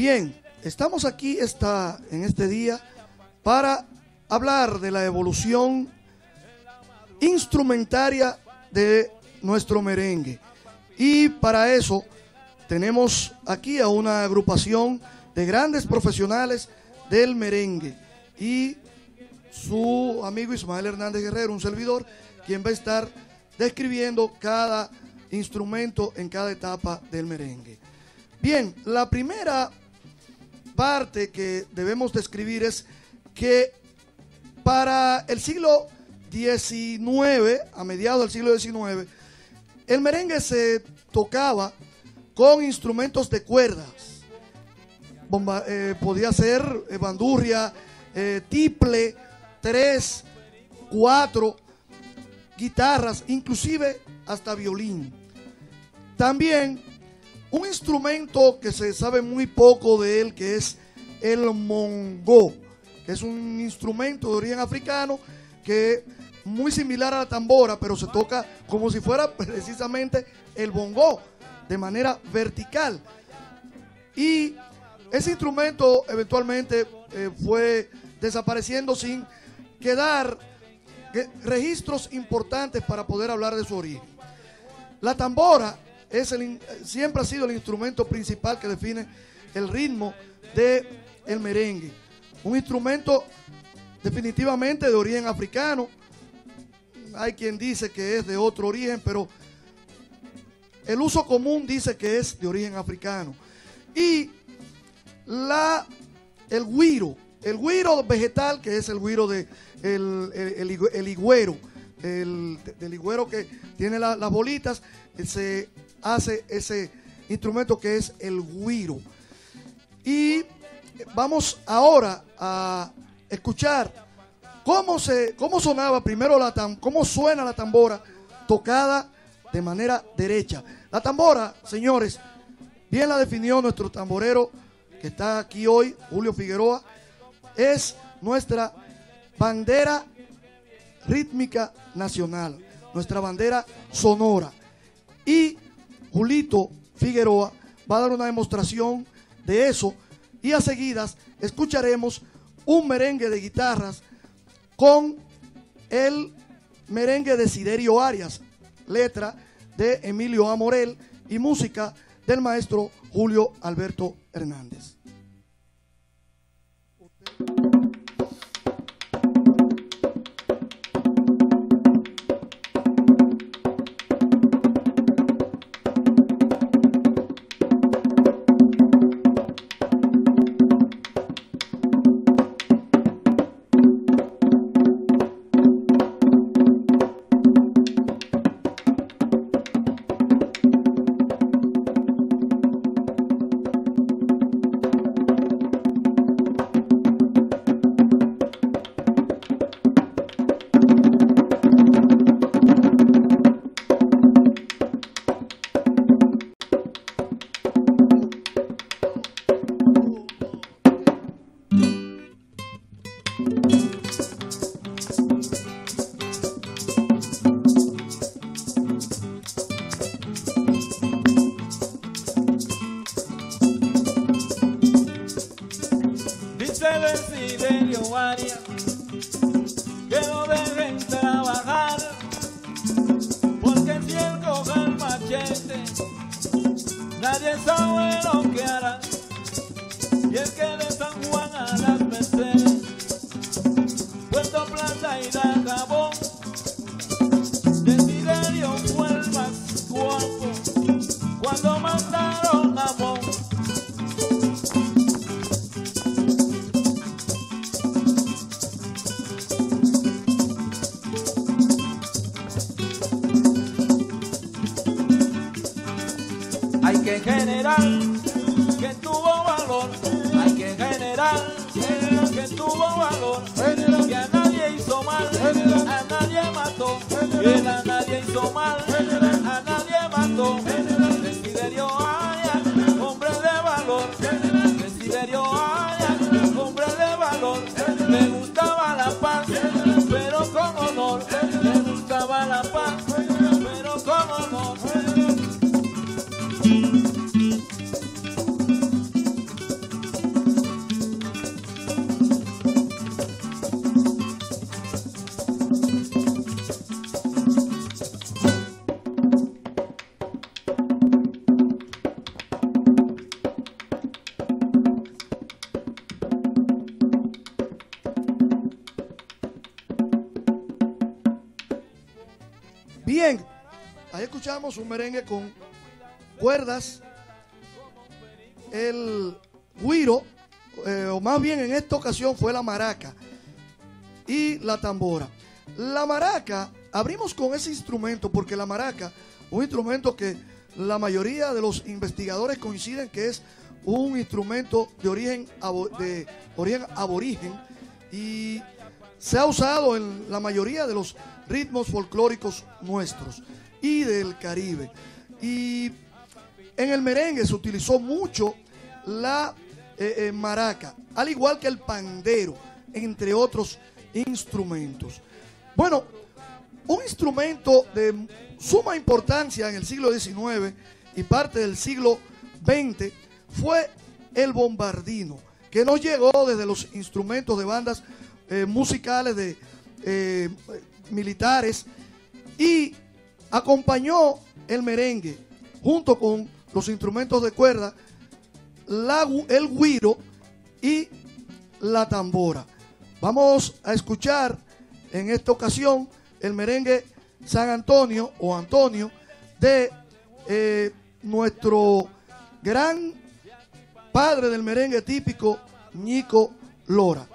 Bien, estamos aquí en este día para hablar de la evolución instrumentaria de nuestro merengue. Y para eso tenemos aquí a una agrupación de grandes profesionales del merengue y su amigo Ismael Hernández Guerrero, un servidor, quien va a estar describiendo cada instrumento en cada etapa del merengue. Bien, la primera parte que debemos describir es que para el siglo XIX, a mediados del siglo XIX, el merengue se tocaba con instrumentos de cuerdas. Podía ser bandurria, tiple, 3, 4, guitarras, inclusive hasta violín. También un instrumento que se sabe muy poco de él, que es el mongó, que es un instrumento de origen africano que muy similar a la tambora, pero se toca como si fuera precisamente el bongó, de manera vertical. Y ese instrumento eventualmente fue desapareciendo sin quedar registros importantes para poder hablar de su origen. La tambora siempre ha sido el instrumento principal que define el ritmo del merengue. Un instrumento definitivamente de origen africano. Hay quien dice que es de otro origen, pero el uso común dice que es de origen africano. Y el güiro vegetal, que es el güiro el higüero, del higüero que tiene las bolitas, se hace ese instrumento que es el güiro. Y vamos ahora a escuchar cómo sonaba primero cómo suena la tambora tocada de manera derecha. La tambora, señores, bien la definió nuestro tamborero que está aquí hoy, Julio Figueroa, es nuestra bandera rítmica nacional, nuestra bandera sonora. Y Julito Figueroa va a dar una demostración de eso y a seguidas escucharemos un merengue de guitarras con el merengue de Siderio Arias, letra de Emilio A. Morel y música del maestro Julio Alberto Hernández. Que no dejen trabajar, porque si él coge el machete, nadie sabe lo que hará. Y el que de San Juan a las Mercedes, Puerto Plata y Dajabón, Desiderio fue el más guapo cuando mandaron amor. Hay que generar que tuvo valor, hay que generar que tuvo valor, que a nadie hizo mal, a nadie mató, que a nadie hizo mal, a nadie mató. Desiderio Arias, hombre de valor, Desiderio Arias, hombre de valor. Le gustaba la paz, pero con honor, le gustaba la paz, pero con honor. Bien, ahí escuchamos un merengue con cuerdas, el güiro, o más bien en esta ocasión fue la maraca y la tambora. La maraca, abrimos con ese instrumento porque la maraca, un instrumento que la mayoría de los investigadores coinciden que es un instrumento de origen aborigen y se ha usado en la mayoría de los ritmos folclóricos nuestros y del Caribe. Y en el merengue se utilizó mucho la maraca, al igual que el pandero, entre otros instrumentos. Bueno, un instrumento de suma importancia en el siglo XIX y parte del siglo XX fue el bombardino, que nos llegó desde los instrumentos de bandas musicales de militares y acompañó el merengue junto con los instrumentos de cuerda, el güiro y la tambora. Vamos a escuchar en esta ocasión el merengue San Antonio o Antonio de nuestro gran padre del merengue típico, Ñico Lora.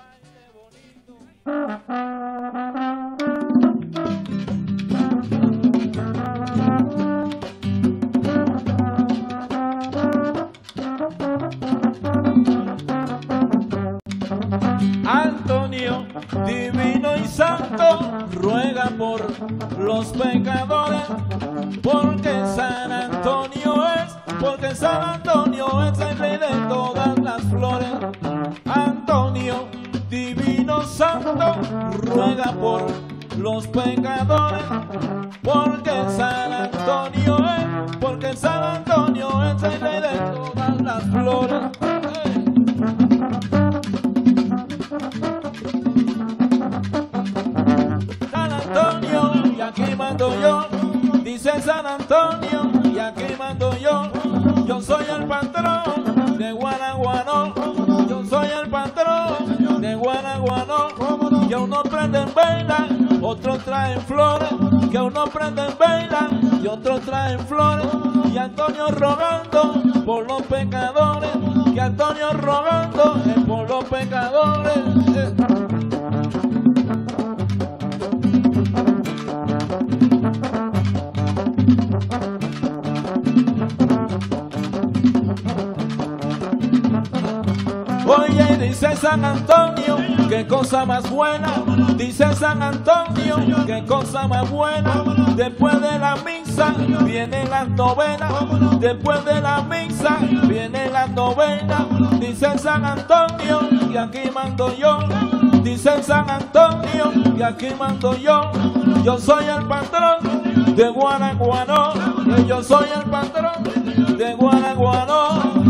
Antonio, divino y santo, ruega por los pecadores, porque San Antonio es el rey de todas las flores. Antonio, divino santo, ruega por los pecadores, porque San Antonio es el rey de todas las flores. San Antonio, y aquí mando yo, dice San Antonio, y aquí mando yo soy el patrón de Guanaguano, yo soy el patrón de Guanaguano, que unos prenden vela, otros traen flores, que unos prenden vela y otros traen flores, y Antonio rogando por los pecadores, que Antonio rogando por los pecadores. Oye, dice San Antonio, qué cosa más buena, dice San Antonio, qué cosa más buena, después de la misa vienen las novenas, después de la misa vienen las novenas, dice San Antonio, y aquí mando yo, dice San Antonio, y aquí mando yo soy el patrón de Guanaguano, que yo soy el patrón de Guanaguano.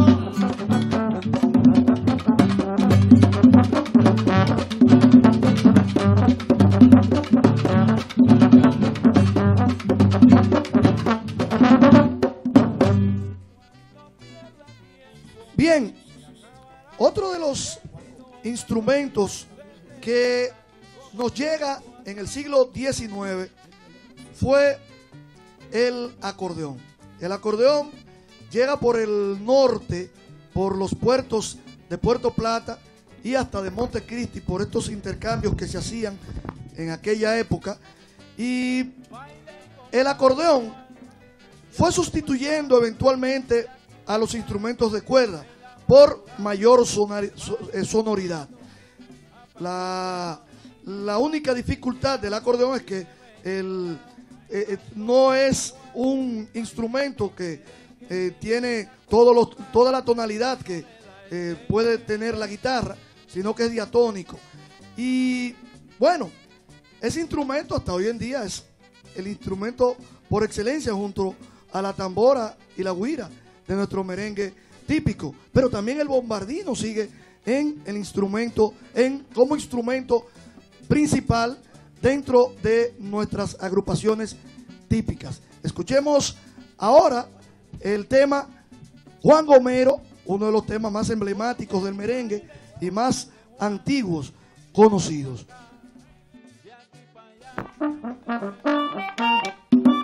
Bien, otro de los instrumentos que nos llega en el siglo XIX fue el acordeón. El acordeón llega por el norte, por los puertos de Puerto Plata y hasta de Montecristi, por estos intercambios que se hacían en aquella época. Y el acordeón fue sustituyendo eventualmente a los instrumentos de cuerda por mayor sonoridad. La única dificultad del acordeón es que no es un instrumento que tiene toda la tonalidad que puede tener la guitarra, sino que es diatónico. Y bueno, ese instrumento hasta hoy en día es el instrumento por excelencia junto a la tambora y la güira de nuestro merengue típico, pero también el bombardino sigue en el instrumento, como instrumento principal dentro de nuestras agrupaciones típicas. Escuchemos ahora el tema Juan Gomero, uno de los temas más emblemáticos del merengue y más antiguos conocidos.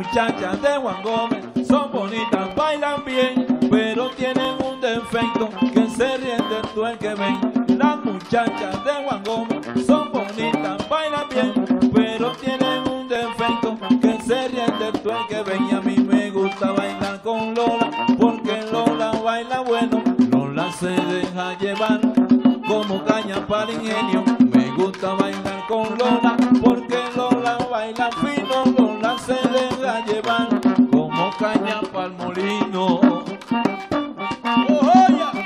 muchachas de Juan Gómez son bonitas, bailan bien, pero tienen un defecto, que se ríen de todo el que ven. Las muchachas de Juan Gómez son bonitas, bailan bien, pero tienen un defecto, que se ríen de todo el que ven. Y a mí me gusta bailar con Lola, porque Lola baila bueno, Lola se deja llevar como caña para el ingenio. Me gusta bailar con Lola, porque Lola baila fino, Lola se deja llevar como caña para el molino. ¡Oh, yeah!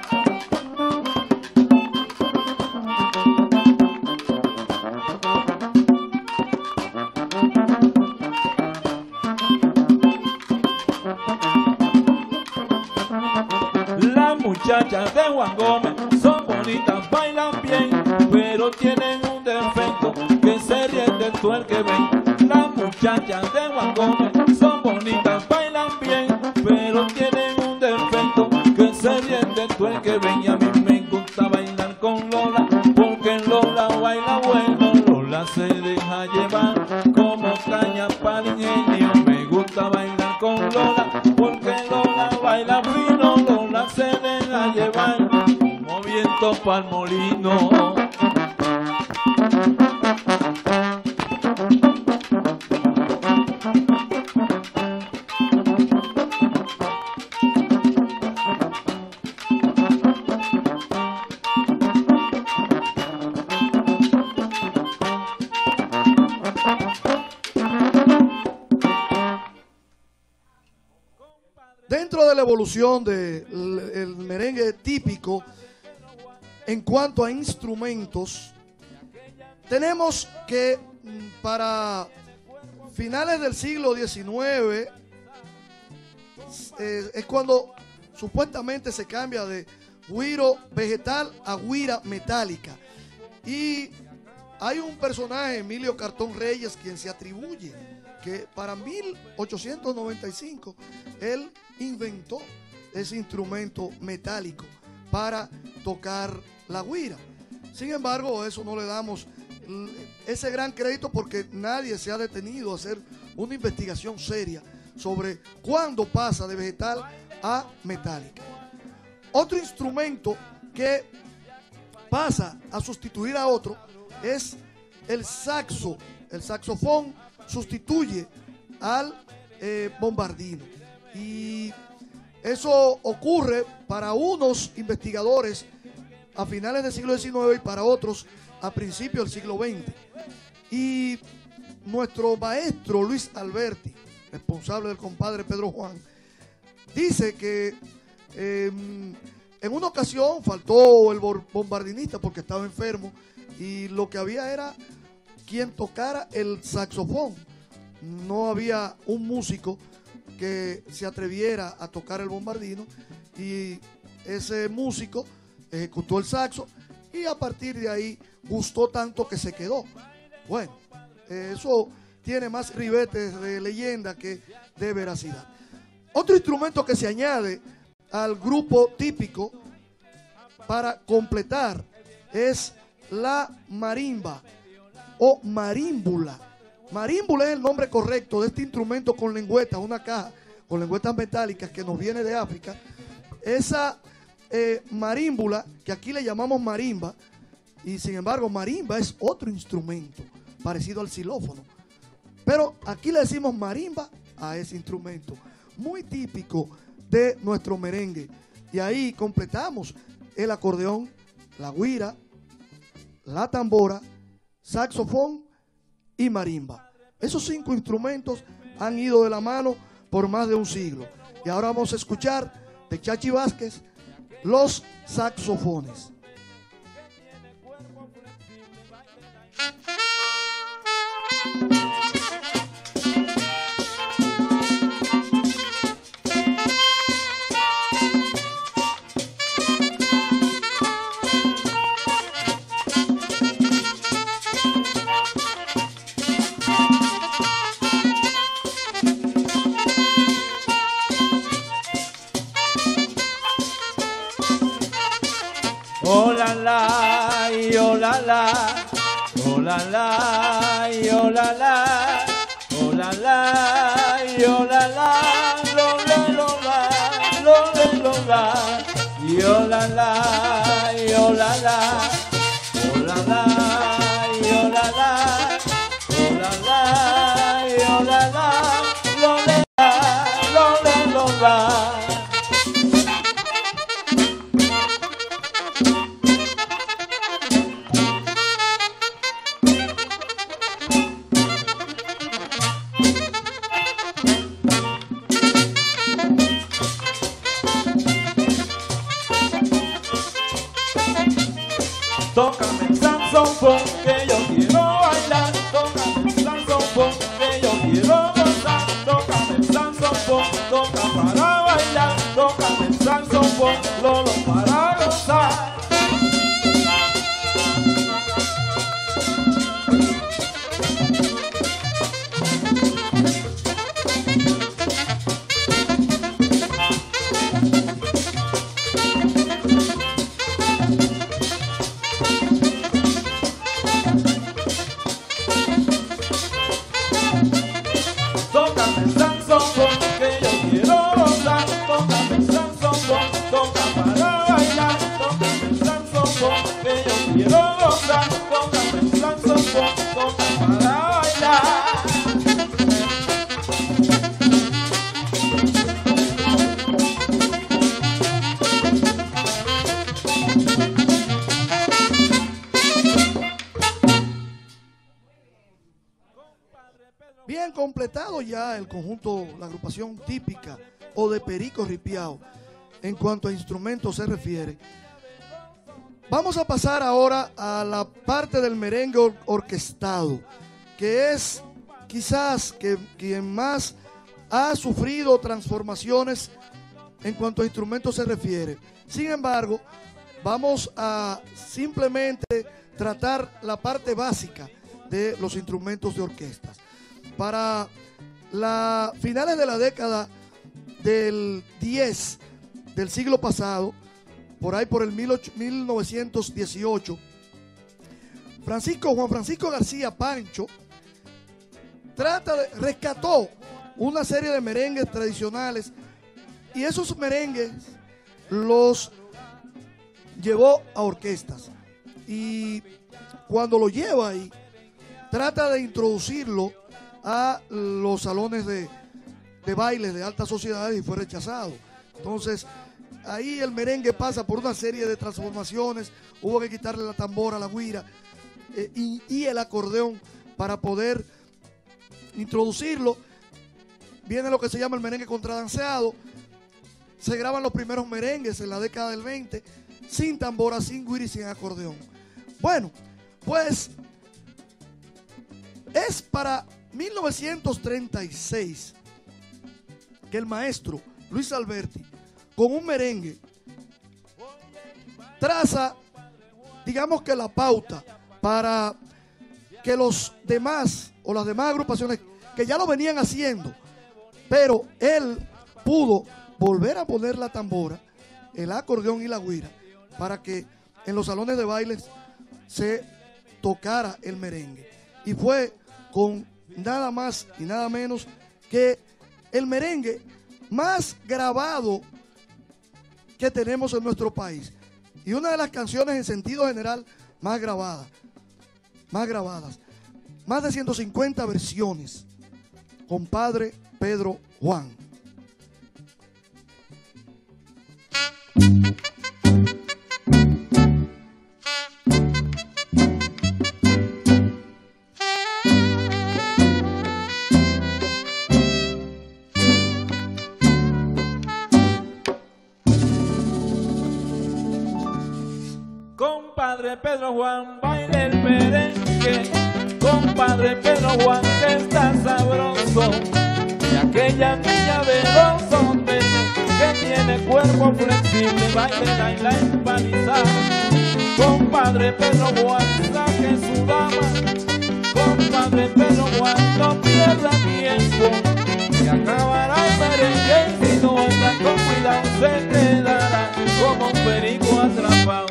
Las muchachas de Juan Gómez son bonitas, bailan bien, pero tienen un defecto, que se ríen de todo el que ven. Las muchachas de Juan Gómez son bonitas, bailan bien, pero tienen un defecto, que se ríen de todo el que ven. Y a mí me gusta bailar con Lola, porque Lola baila bueno, Lola se deja llevar como caña para el ingenio. Me gusta bailar con Lola, porque Lola baila fino, Lola se deja llevar como viento para el molino. Dentro de la evolución del merengue típico, en cuanto a instrumentos, tenemos que para finales del siglo XIX es cuando supuestamente se cambia de güiro vegetal a güira metálica. Y hay un personaje, Emilio Cartón Reyes, quien se atribuye que para 1895 él inventó ese instrumento metálico para tocar la güira. Sin embargo, eso no le damos ese gran crédito, porque nadie se ha detenido a hacer una investigación seria sobre cuándo pasa de vegetal a metálica. Otro instrumento que pasa a sustituir a otro es el saxo. El saxofón sustituye al bombardino. Y eso ocurre para unos investigadores a finales del siglo XIX y para otros a principios del siglo XX. Y nuestro maestro Luis Alberti, responsable del compadre Pedro Juan, dice que en una ocasión faltó el bombardinista porque estaba enfermo y lo que había era quien tocara el saxofón. No había un músico que se atreviera a tocar el bombardino, y ese músico ejecutó el saxo y a partir de ahí gustó tanto que se quedó. Bueno, eso tiene más ribetes de leyenda que de veracidad. Otro instrumento que se añade al grupo típico para completar es la marimba o marímbula. Marímbula es el nombre correcto de este instrumento con lengüetas, una caja con lengüetas metálicas que nos viene de África. Esa marímbula, que aquí le llamamos marimba, y sin embargo marimba es otro instrumento parecido al xilófono, pero aquí le decimos marimba a ese instrumento muy típico de nuestro merengue. Y ahí completamos el acordeón, la güira, la tambora, saxofón y marimba. Esos 5 instrumentos han ido de la mano por más de un siglo. Y ahora vamos a escuchar de Chachi Vázquez los saxofones. Oh la la, y oh la la, oh la la, y oh la la, oh la la, y yo la la, lo la lo la, lo la lo la, yo la la, yo la la, oh la la, yo la la, oh la la, yo la la, lo la lo la. Tócame el saxofón que yo quiero bailar, tócame el saxofón que yo quiero gozar, tócame el saxofón, toca para bailar, tócame el saxofón, Lolo para gozar. Tócame el saxofón que yo quiero gozar, tócame el saxofón, toca para bailar, tócame el saxofón que yo quiero gozar, tócame el saxofón, toca para bailar. Bien completado ya el conjunto, la agrupación típica o de Perico Ripiao en cuanto a instrumentos se refiere. Vamos a pasar ahora a la parte del merengue orquestado, que es quizás quien más ha sufrido transformaciones en cuanto a instrumentos se refiere. Sin embargo, vamos a simplemente tratar la parte básica de los instrumentos de orquestas. Para las finales de la década del 10 del siglo pasado, por ahí por el 1918, Juan Francisco García Pancho rescató una serie de merengues tradicionales y esos merengues los llevó a orquestas. Y cuando lo lleva ahí, trata de introducirlo a los salones de baile de alta sociedad y fue rechazado. Entonces, ahí el merengue pasa por una serie de transformaciones. Hubo que quitarle la tambora, la güira y el acordeón para poder introducirlo. Viene lo que se llama el merengue contradanceado. Se graban los primeros merengues en la década del 20 sin tambora, sin güira y sin acordeón. Bueno, pues es para 1936 que el maestro Luis Alberti, con un merengue, traza, digamos que la pauta para que los demás o las demás agrupaciones que ya lo venían haciendo, pero él pudo volver a poner la tambora, el acordeón y la güira para que en los salones de bailes se tocara el merengue. Y fue con nada más y nada menos que el merengue más grabado que tenemos en nuestro país y una de las canciones en sentido general más grabadas, más de 150 versiones. Compadre Pedro Juan. Compadre Pedro Juan, baila el merengue. Compadre Pedro Juan, que está sabroso. Y aquella niña de los hombres que tiene cuerpo flexible, baila en la empalizada. Compadre Pedro Juan, saque su dama. Compadre Pedro Juan, no pierda tiempo. Se acabará el merengue y si no anda con cuidado se quedará como un perico atrapado.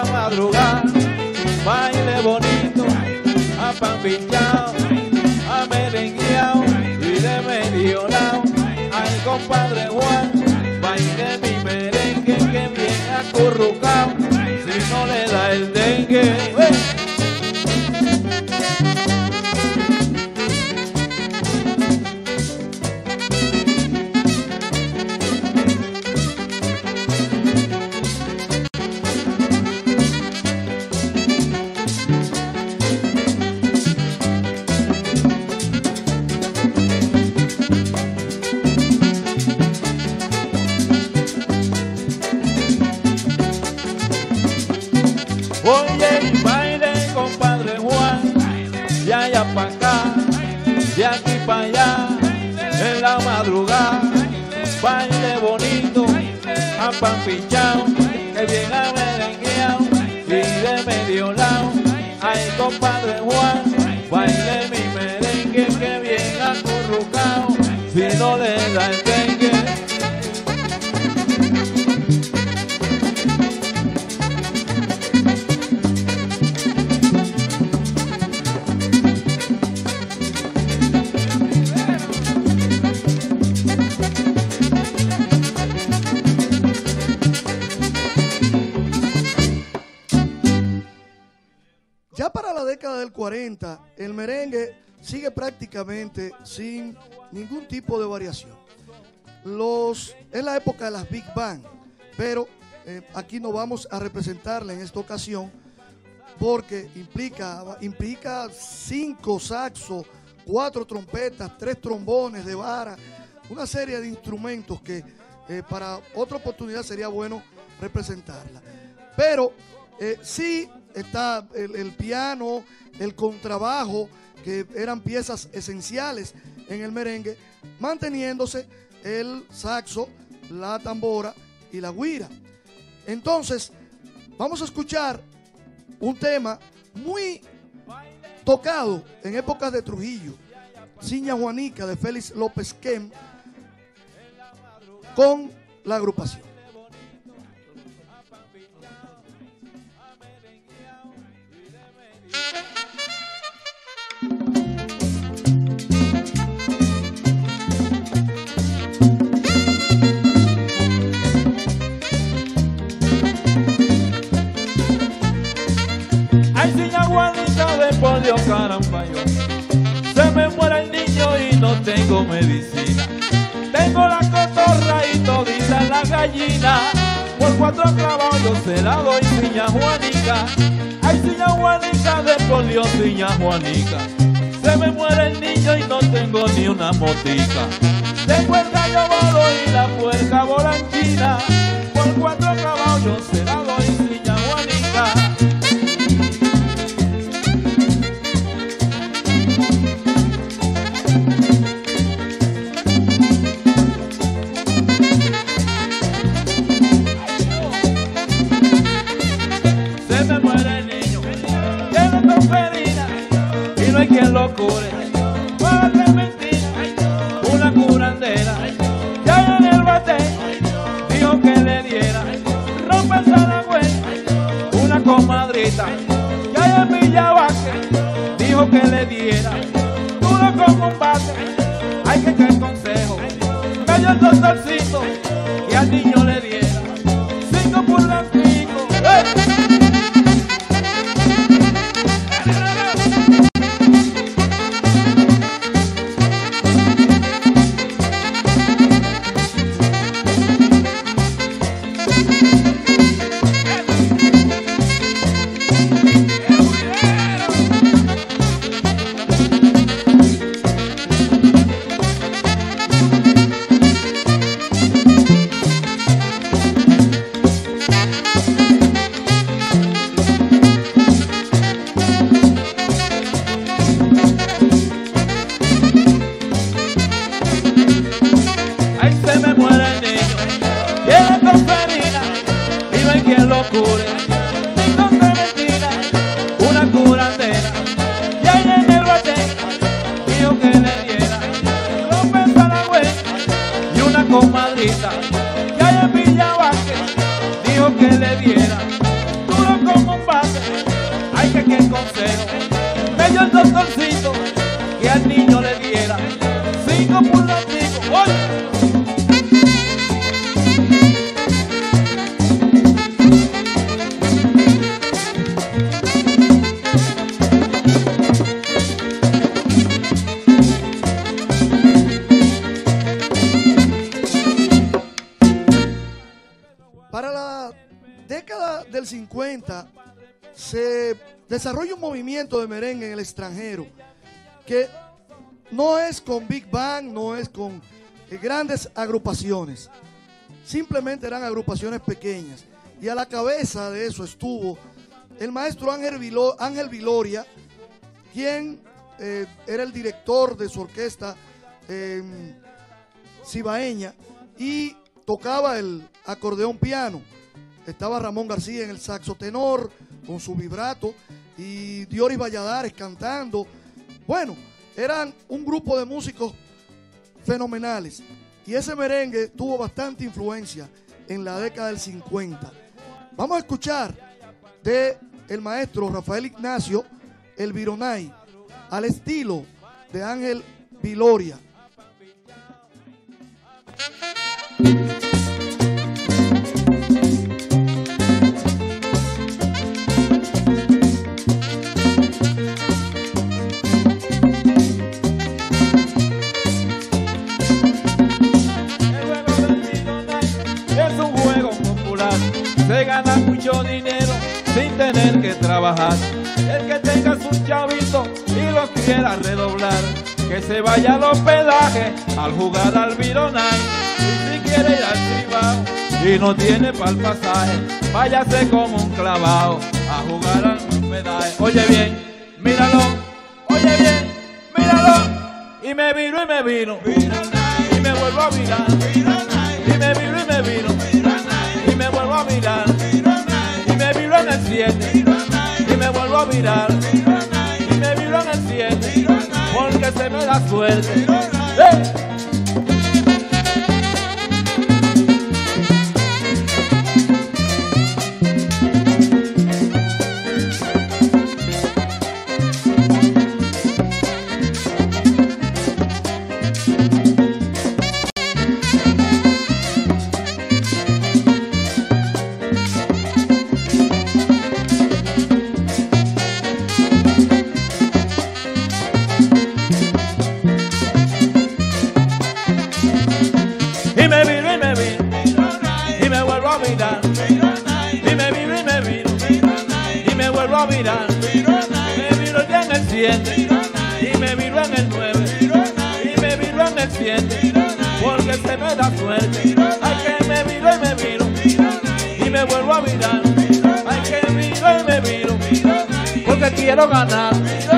madrugada, baile bonito, a pan pinchado, a merengueado y de medio lado. Ay, compadre Juan, baile mi merengue que bien acurrucado, si no le da el dengue. Oye, baile, compadre Juan, de allá para acá, de aquí para allá, en la madrugada, baile bonito, a pan pinchado, que bien merengueado y de medio lado. Ay, compadre Juan, baile mi merengue, que bien acurrucado, si no le da el dengue. Ya para la década del 40, el merengue sigue prácticamente sin ningún tipo de variación. Es la época de las Big Band, pero aquí no vamos a representarla en esta ocasión porque implica 5 saxos, 4 trompetas, 3 trombones de vara, una serie de instrumentos que para otra oportunidad sería bueno representarla. Pero sí está el piano, el contrabajo, que eran piezas esenciales en el merengue, manteniéndose el saxo, la tambora y la güira. Entonces, vamos a escuchar un tema muy tocado en épocas de Trujillo, Ciña Juanica de Félix López Kem, con la agrupación. Ay, Ciña Juanica de polio, caramba, yo se me muere el niño y no tengo medicina. Tengo la cotorra y todita la gallina. Por 4 clavados yo se la doy, Ciña Juanica. Ay, Ciña Juanica de polio, Ciña Juanica. Se me muere el niño y no tengo ni una motica. Tengo el gallo bolo y la puerca volanchina. Por 4 clavados yo se la doy, Ciña Juanica. No hay quien lo cure, para que mentira, una curandera, ya en el bate, dijo que le diera, rompe el Saragüey, una comadrita, ya en Villabaque, dijo que le diera, duro como un bate, hay que el consejo, me dio el doctorcito, y al niño le diera, 5 pulgancitos, comadrita, que hay en Villabaque, dijo que le diera duro como pidió el doctorcito que al niño le diera 5 pulgaticos. ¡Oye! Para la década del 50 se desarrolla un movimiento de merengue en el extranjero que no es con Big Bang, no es con grandes agrupaciones, simplemente eran agrupaciones pequeñas. Y a la cabeza de eso estuvo el maestro Ángel Viloria, quien era el director de su orquesta cibaeña y tocaba el acordeón piano. Estaba Ramón García en el saxo tenor con su vibrato y Dioris Valladares cantando. Bueno, eran un grupo de músicos fenomenales y ese merengue tuvo bastante influencia en la década del 50. Vamos a escuchar de el maestro Rafael Ignacio el Vironay al estilo de Ángel Viloria. Se gana mucho dinero sin tener que trabajar. El que tenga sus chavitos y los quiera redoblar, que se vaya al hospedaje al jugar al Vironay. Y si quiere ir al Cibao y no tiene pa'l pasaje, váyase como un clavao a jugar al hospedaje. Oye bien, míralo, oye bien, míralo. Y me viro y me vino, y me vuelvo a mirar, y me viro y me vino, y me vuelvo a mirar, y me viro en el 7, y me vuelvo a mirar, y me viro en el 7, porque se me da suerte. Y me viro en el 9, y me viro en el 7, porque se me da suerte. Ay, que me viro y me viro, y me vuelvo a mirar. Ay, que viro y me viro, porque quiero ganar.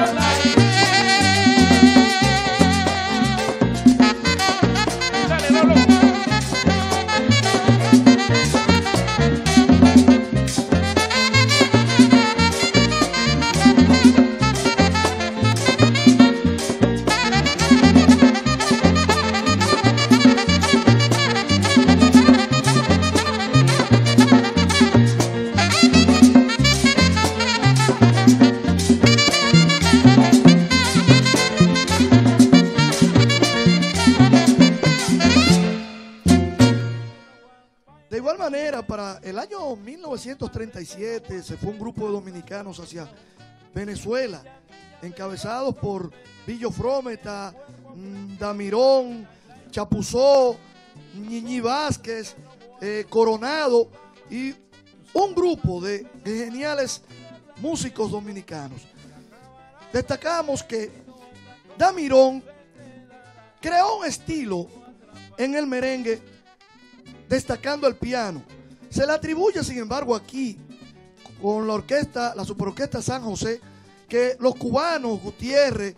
Para el año 1937 se fue un grupo de dominicanos hacia Venezuela, encabezados por Billo Frometa, Damirón, Chapuzó, Ñiñi Vázquez, Coronado y un grupo de geniales músicos dominicanos. Destacamos que Damirón creó un estilo en el merengue destacando el piano. Se le atribuye, sin embargo, aquí con la orquesta, la Superorquesta San José, que los cubanos, Gutiérrez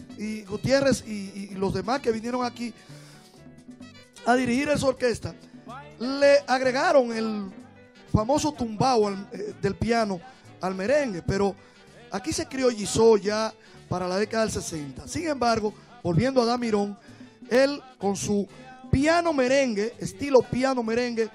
y los demás que vinieron aquí a dirigir esa orquesta, le agregaron el famoso tumbao del piano al merengue, pero aquí se criollizó ya para la década del 60. Sin embargo, volviendo a Damirón, él con su piano merengue, estilo piano merengue,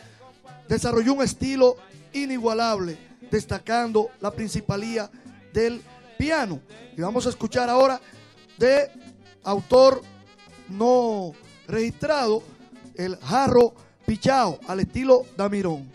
desarrolló un estilo inigualable, destacando la principalía del piano. Y vamos a escuchar ahora de autor no registrado, el jarro pichao al estilo Damirón.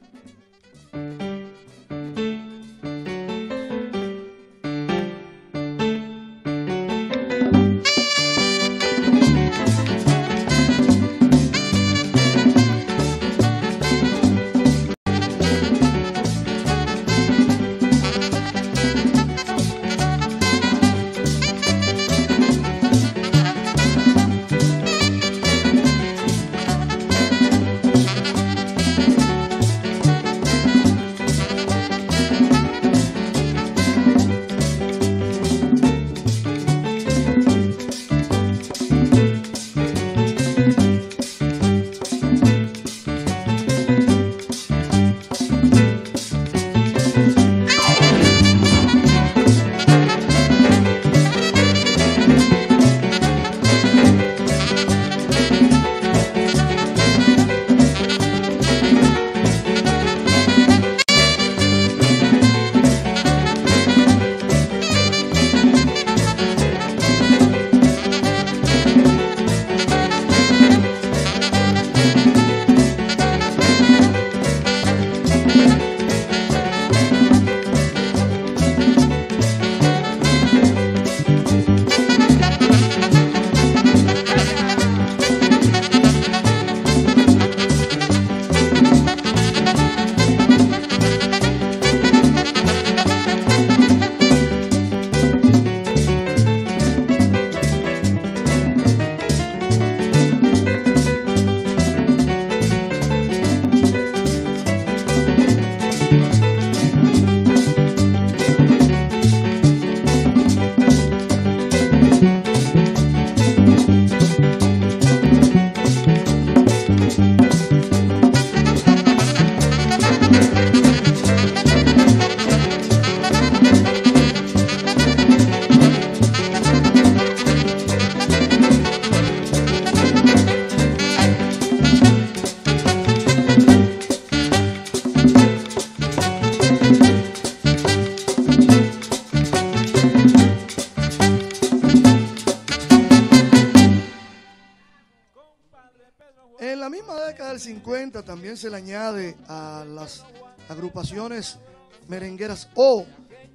En la misma década del 50 también se le añade a las agrupaciones merengueras o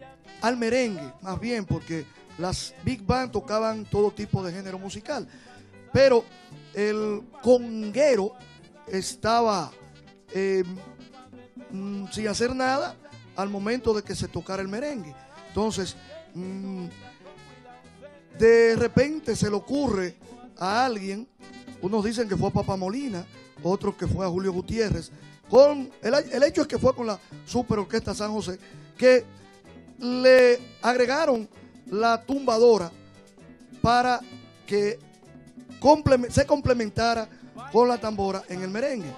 al merengue, más bien, porque las big band tocaban todo tipo de género musical, pero el conguero estaba sin hacer nada al momento de que se tocara el merengue. Entonces, de repente se le ocurre a alguien, unos dicen que fue a Papa Molina, otros que fue a Julio Gutiérrez, con el hecho es que fue con la Super Orquesta San José, que le agregaron la tumbadora para que se complementara con la tambora en el merengue.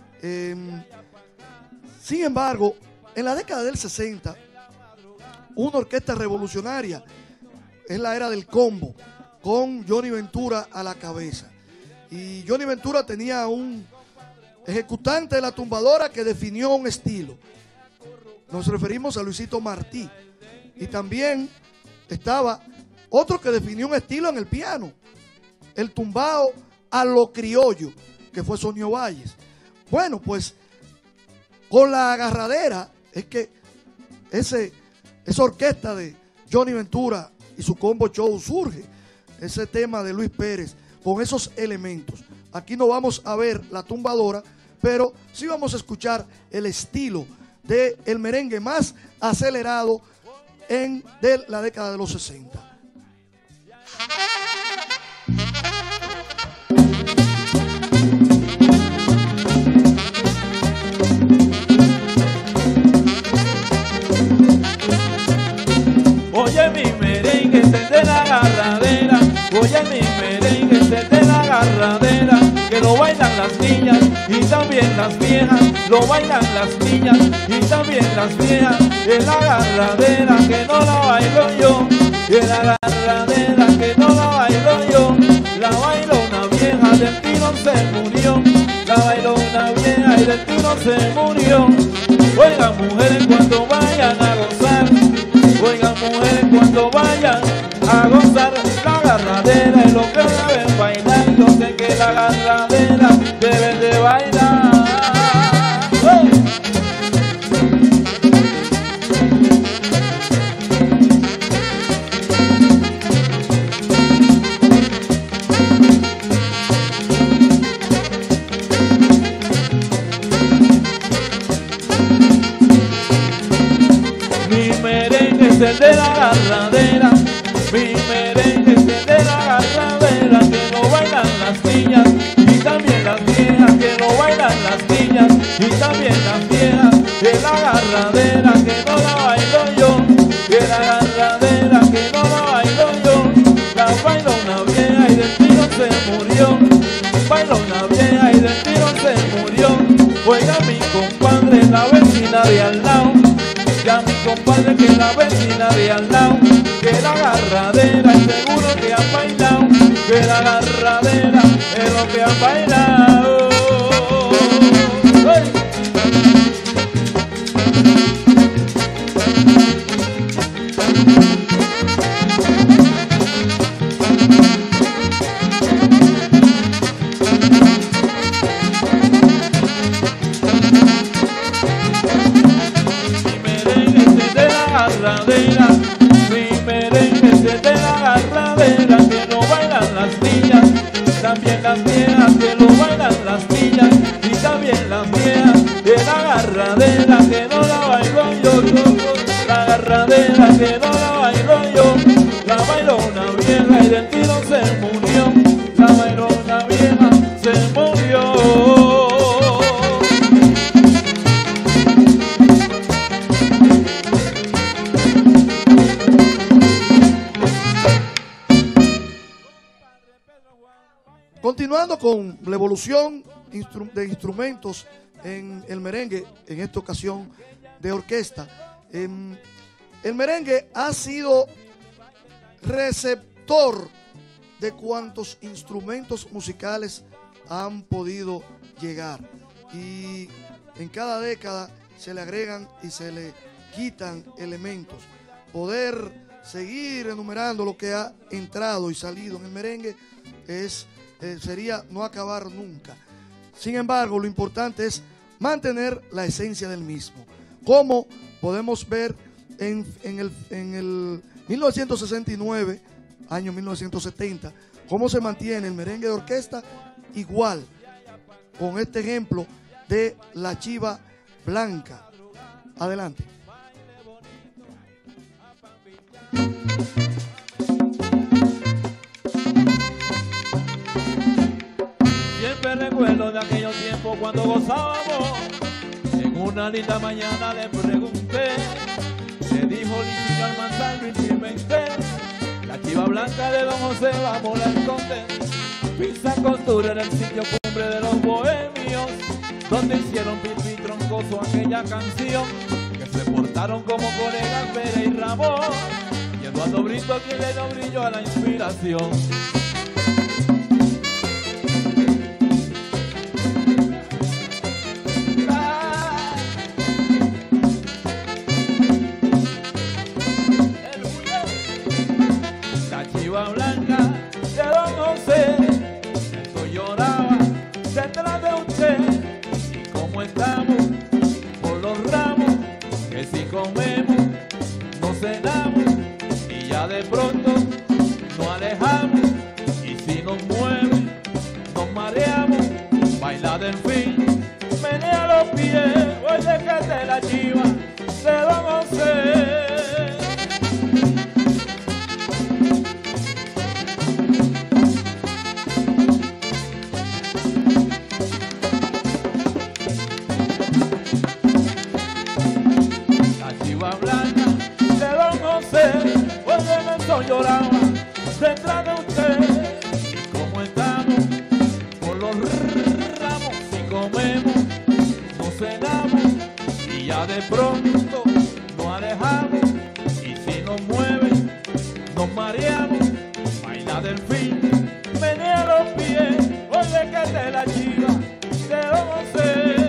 Sin embargo, en la década del 60, una orquesta revolucionaria, es la era del combo, con Johnny Ventura a la cabeza. Y Johnny Ventura tenía un ejecutante de la tumbadora que definió un estilo. Nos referimos a Luisito Martí. Y también estaba otro que definió un estilo en el piano, el tumbao a lo criollo, que fue Sonio Valles. Bueno, pues con la agarradera es que esa orquesta de Johnny Ventura y su combo show surge, ese tema de Luis Pérez, con esos elementos. Aquí no vamos a ver la tumbadora, pero sí vamos a escuchar el estilo del merengue más acelerado de la década de los 60. Oye mi merengue desde la agarradera, oye mi merengue desde la agarradera, que lo bailan las niñas y también las viejas, lo bailan las niñas y también las viejas, en la agarradera que no la bailo yo, en la agarradera que no la bailo yo, la bailó una vieja, del tiro se murió, la bailó una vieja y del tiro se murió. Oigan mujeres cuando vayan a gozar, oigan mujeres cuando cuando vayan a gozar la agarradera es lo que deben bailar. Yo sé que la agarradera deben de bailar. ¡Oh! Es el de la agarradera, mi merengue es el de la agarradera, que lo bailan las niñas y también las viejas, que lo bailan las niñas y también las viejas, que la agarradera que no la bailo yo, que la agarradera que no la bailo yo, la baila una vieja y del tiro se murió, baila una vieja y del tiro se murió, oiga mi compadre, la vecina de al lado. Ya mi compadre que la vecina de al lado, que la agarradera es seguro que han bailado, que la agarradera es lo que han bailado. ¡Ay! Mi merengue es de la agarradera, que no bailan las niñas, también las viejas, que lo bailan las niñas, y también las viejas, de la agarradera, que no la bailo yo, la agarradera, que no la bailo yo, la bailó una vieja y del tiro se murió, la bailó una vieja, se murió. Continuando con la evolución de instrumentos en el merengue, en esta ocasión de orquesta, el merengue ha sido receptor de cuantos instrumentos musicales han podido llegar, y en cada década se le agregan y se le quitan elementos. Poder seguir enumerando lo que ha entrado y salido en el merengue sería no acabar nunca. Sin embargo, lo importante es mantener la esencia del mismo. Como podemos ver en el 1969, año 1970, cómo se mantiene el merengue de orquesta igual, con este ejemplo de La Chiva Blanca. Adelante. Siempre recuerdo de aquellos tiempos cuando gozábamos. En una linda mañana le pregunté, le dijo Licio al Manzano y Pimentel, la chiva blanca de Don José vamos la esconder. Pisa costura en el sitio cumbre de los bohemios, donde hicieron pipi troncoso aquella canción, que se portaron como colegas Pérez y Ramón, y Eduardo Brito quien le dio brillo a la inspiración. Blanca de Don José, esto lloraba detrás de usted. Y como estamos por los ramos, que si comemos no cenamos, y ya de pronto nos alejamos, y si nos mueve nos mareamos. Baila del fin, menea los pies, oye que te la chiva de Don José. Lloraba detrás de usted, y como estamos por los ramos, si comemos no cenamos, y ya de pronto nos alejamos, y si nos mueven nos mareamos. Baila del fin, menea los pies, oye que te la chiva de Don José.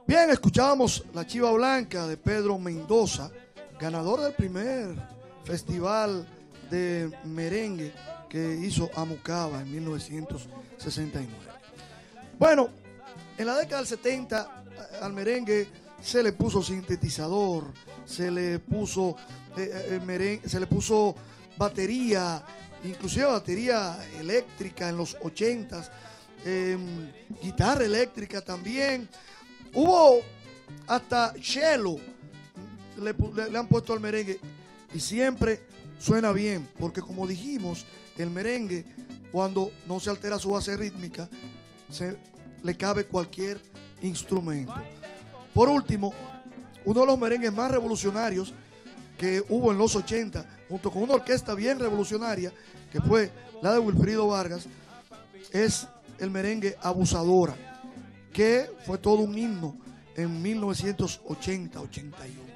Bien, escuchábamos La Chiva Blanca de Pedro Mendoza, ganador del primer festival de merengue que hizo Amucaba en 1969. Bueno, en la década del 70 al merengue se le puso sintetizador, se le puso merengue, se le puso batería, inclusive batería eléctrica en los 80s, guitarra eléctrica también. Hubo hasta cello, le han puesto al merengue y siempre suena bien, porque como dijimos, el merengue, cuando no se altera su base rítmica, le cabe cualquier instrumento. Por último, uno de los merengues más revolucionarios que hubo en los 80, junto con una orquesta bien revolucionaria, que fue la de Wilfrido Vargas, es el merengue Abusadora, que fue todo un himno en 1980-81.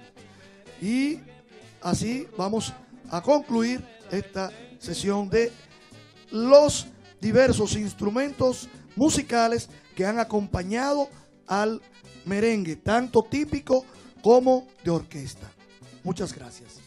Y así vamos a concluir esta sesión de los diversos instrumentos musicales que han acompañado al merengue, tanto típico como de orquesta. Muchas gracias.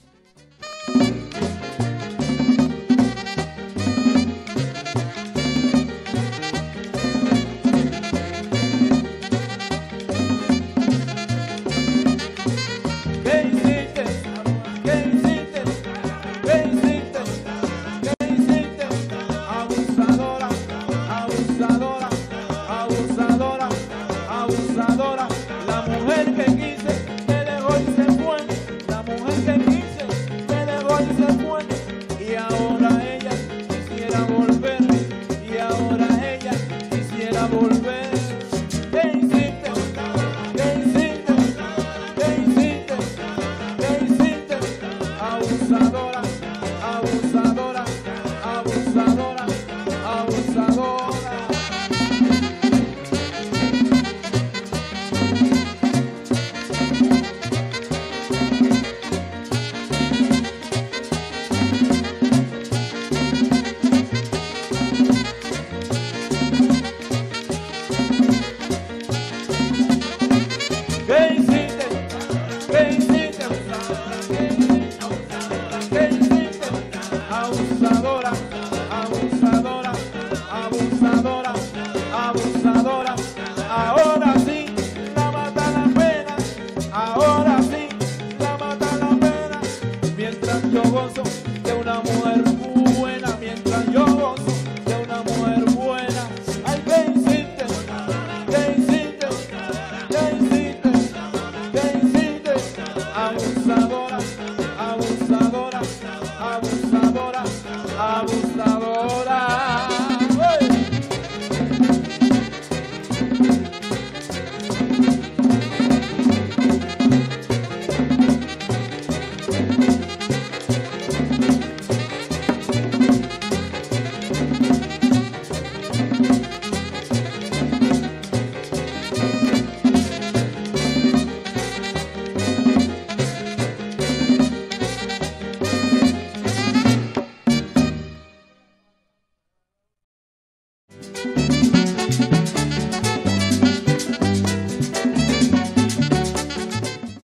Abusadora, abusadora, abusadora.